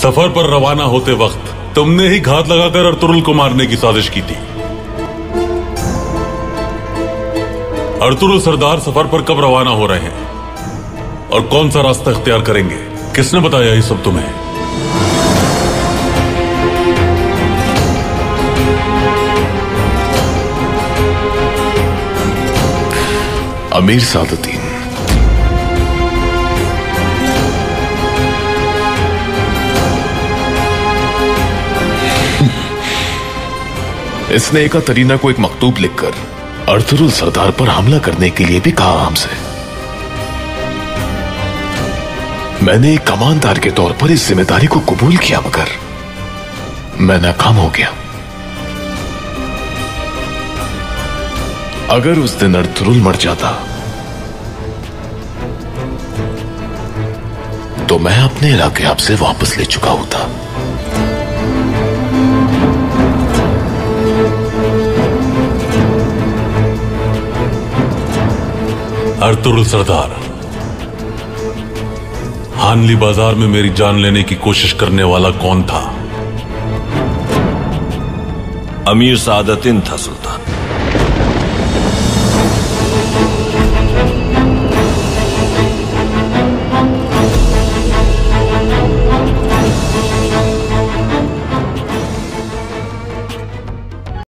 सफर पर रवाना होते वक्त तुमने ही घात लगाकर अर्तुरुल को मारने की साजिश की थी। अर्तुरुल सरदार सफर पर कब रवाना हो रहे हैं और कौन सा रास्ता इख्तियार करेंगे? किसने बताया ये सब तुम्हें? अमीर सादुद्दीन। इसने एकातरीना को एक मकतूब लिखकर अर्तुरुल सरदार पर हमला करने के लिए भी कहा हमसे। मैंने एक कमानदार के तौर पर इस जिम्मेदारी को कबूल किया, मगर मैं नाकाम हो गया। अगर उस दिन अर्तुरुल मर जाता तो मैं अपने इलाके आपसे वापस ले चुका होता। अर्तुरुल सरदार, हानली बाजार में मेरी जान लेने की कोशिश करने वाला कौन था? अमीर सादुद्दीन था सुल्तान।